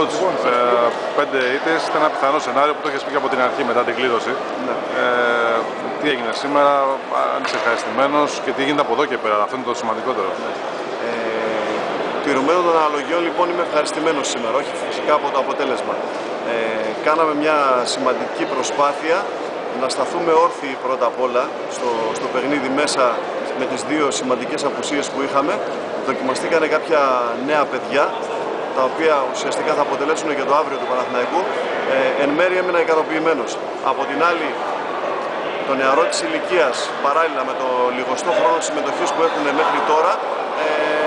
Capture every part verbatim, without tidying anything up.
Coach, ε, πέντε ήττες ήταν ένα πιθανό σενάριο που το έχεις πει και από την αρχή μετά την κλήρωση. Ναι. Ε, τι έγινε σήμερα, αν είσαι ευχαριστημένος και τι γίνεται από εδώ και πέρα, αυτό είναι το σημαντικότερο. Ε, τηρουμένων των αναλογιών, λοιπόν, είμαι ευχαριστημένος σήμερα, όχι φυσικά από το αποτέλεσμα. Ε, κάναμε μια σημαντική προσπάθεια να σταθούμε όρθιοι πρώτα απ' όλα στο, στο παιχνίδι μέσα με τις δύο σημαντικές απουσίες που είχαμε. Δοκιμαστήκανε κάποια νέα παιδιά, τα οποία ουσιαστικά θα αποτελέσουν για το αύριο του Παναθηναϊκού. Ε, εν μέρει έμεινα ικανοποιημένος. Από την άλλη, το νεαρό της ηλικίας, παράλληλα με το λιγοστό χρόνο συμμετοχής που έχουν μέχρι τώρα, ε,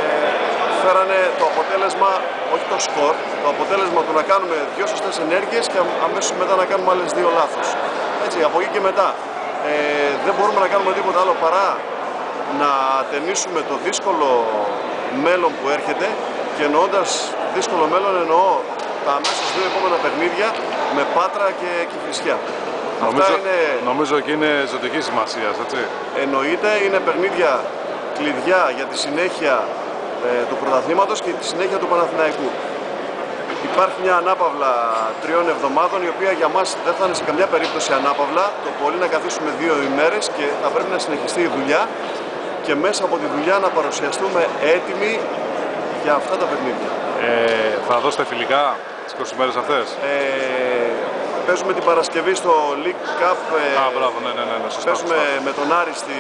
φέρανε το αποτέλεσμα, όχι το σκορ, το αποτέλεσμα του να κάνουμε δύο σωστές ενέργειες και αμέσως μετά να κάνουμε άλλες δύο λάθος. Έτσι, από εκεί και μετά ε, δεν μπορούμε να κάνουμε τίποτα άλλο παρά να ταινίσουμε το δύσκολο μέλλον που έρχεται, και εννοώντας δύσκολο μέλλον εννοώ τα αμέσως δύο επόμενα παιχνίδια με Πάτρα και Κηφισιά. Νομίζω, είναι... νομίζω και είναι ζωτική σημασία, έτσι. Εννοείται, είναι παιχνίδια κλειδιά για τη συνέχεια ε, του πρωταθλήματος και τη συνέχεια του Παναθηναϊκού. Υπάρχει μια ανάπαυλα τριών εβδομάδων, η οποία για μας δεν θα είναι σε καμιά περίπτωση ανάπαυλα. Το πολύ να καθίσουμε δύο ημέρες και θα πρέπει να συνεχιστεί η δουλειά και μέσα από τη δουλειά να παρουσιαστούμε έτοιμοι για αυτά τα παιχνίδια. Ε, θα δώσετε φιλικά τις είκοσι μέρες αυτές. Ε, παίζουμε την Παρασκευή στο League Cup. Ε, Α, μπράβο, ναι, ναι, ναι, ναι, σωστά, παίζουμε σωστά. με τον Άρη στη,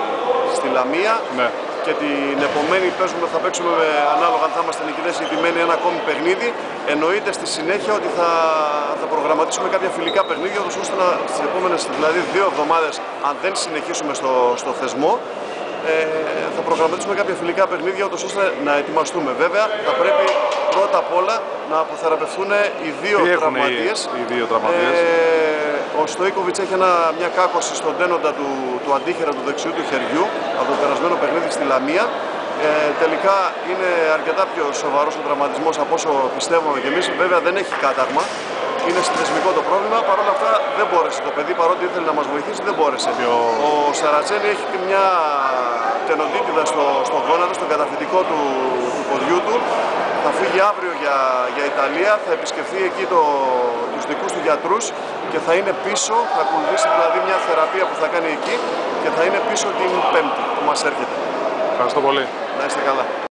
στη Λαμία. Ναι. Και την επομένη παίζουμε, θα παίξουμε με, ανάλογα αν θα είμαστε νικητές ή τιμένοι, ένα ακόμη παιχνίδι. Εννοείται στη συνέχεια ότι θα, θα προγραμματίσουμε κάποια φιλικά παιχνίδια, ώστε να, στις επόμενες δηλαδή δύο εβδομάδες, αν δεν συνεχίσουμε στο, στο θεσμό, ε, θα προγραμματίσουμε κάποια φιλικά παιχνίδια, ώστε να ετοιμαστούμε. Βέβαια, θα πρέπει πρώτα απ' όλα να αποθεραπευτούν οι δύο τραυματίες. Οι, οι δύο τραυματίες. Ε, ο Στοίκοβιτς έχει ένα, μια κάκωση στον τένοντα του, του αντίχειρα του δεξιού του χεριού από το περασμένο παιχνίδι στη Λαμία. Ε, τελικά είναι αρκετά πιο σοβαρός ο τραυματισμός από όσο πιστεύουμε κι εμείς. Βέβαια δεν έχει κάταγμα. Είναι συνδεσμικό το πρόβλημα. Παρ' όλα αυτά δεν μπόρεσε το παιδί, παρότι ήθελε να μας βοηθήσει, δεν μπόρεσε. Ο, ο Σαρατσένη έχει μια τενοντίτιδα στο, στο γόνατο, στον καταφυτικό του, του ποδιού του. Θα φύγει αύριο για, για Ιταλία, θα επισκεφθεί εκεί το, τους δικούς του γιατρούς και θα είναι πίσω, θα ακολουθήσει δηλαδή μια θεραπεία που θα κάνει εκεί και θα είναι πίσω την Πέμπτη που μας έρχεται. Ευχαριστώ πολύ. Να είστε καλά.